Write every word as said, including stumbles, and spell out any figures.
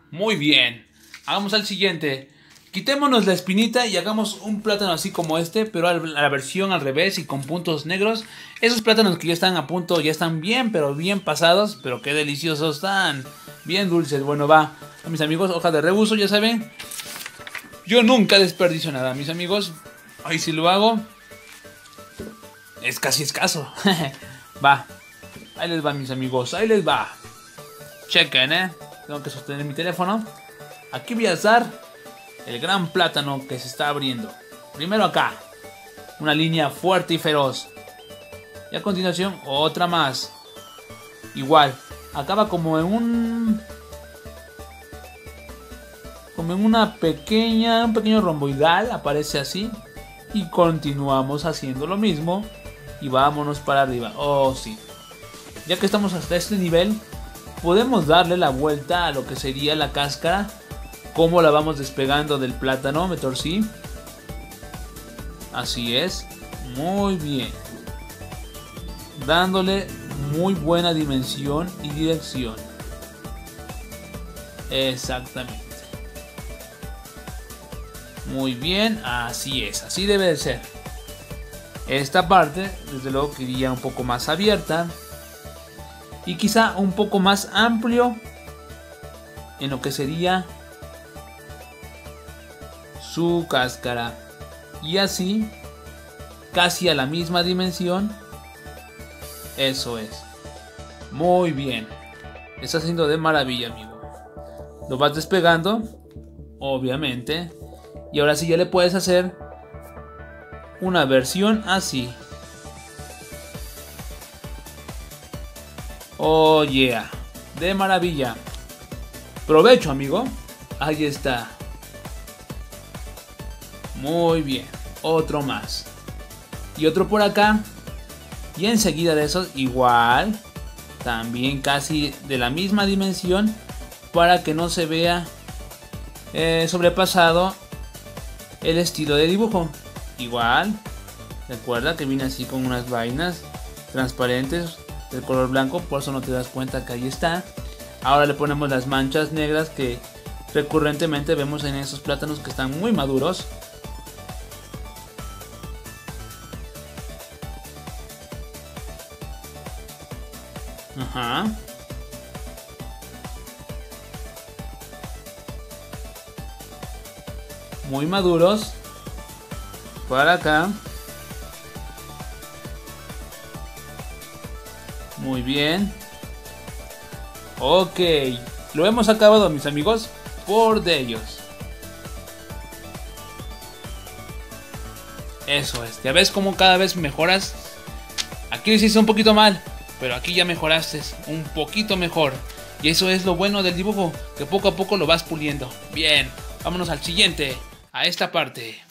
Muy bien. Hagamos al siguiente. Quitémonos la espinita y hagamos un plátano así como este, pero a la versión al revés y con puntos negros. Esos plátanos que ya están a punto, ya están bien, pero bien pasados, pero qué deliciosos están. Bien dulces. Bueno, va. A mis amigos, hoja de rebuso, ya saben. Yo nunca desperdicio nada, mis amigos. Ahí sí lo hago. Es casi escaso. Va. Ahí les va, mis amigos. Ahí les va. Chequen, eh. Tengo que sostener mi teléfono. Aquí voy a usar el gran plátano que se está abriendo. Primero acá. Una línea fuerte y feroz. Y a continuación otra más. Igual. Acaba como en un... Como en una pequeña... Un pequeño romboidal. Aparece así. Y continuamos haciendo lo mismo. Y vámonos para arriba. Oh, sí. Ya que estamos hasta este nivel, podemos darle la vuelta a lo que sería la cáscara. Cómo la vamos despegando del plátano. Me torcí. Así es. Muy bien. Dándole muy buena dimensión y dirección. Exactamente. Muy bien. Así es. Así debe de ser. Esta parte, desde luego, que iría un poco más abierta. Y quizá un poco más amplio en lo que sería su cáscara. Y así, casi a la misma dimensión. Eso es. Muy bien. Está haciendo de maravilla, amigo. Lo vas despegando, obviamente. Y ahora sí ya le puedes hacer una versión así. Oh yeah, de maravilla. Provecho, amigo. Ahí está. Muy bien. Otro más. Y otro por acá. Y enseguida de esos igual. También casi de la misma dimensión. Para que no se vea eh, sobrepasado el estilo de dibujo. Igual. Recuerda que viene así con unas vainas transparentes del color blanco, por eso no te das cuenta que ahí está. Ahora le ponemos las manchas negras que recurrentemente vemos en esos plátanos que están muy maduros. Ajá. Muy maduros. Para acá. Muy bien. Ok. Lo hemos acabado, mis amigos. Por de ellos. Eso es. Ya ves cómo cada vez mejoras. Aquí lo hiciste un poquito mal, pero aquí ya mejoraste un poquito mejor. Y eso es lo bueno del dibujo, que poco a poco lo vas puliendo. Bien. Vámonos al siguiente. A esta parte.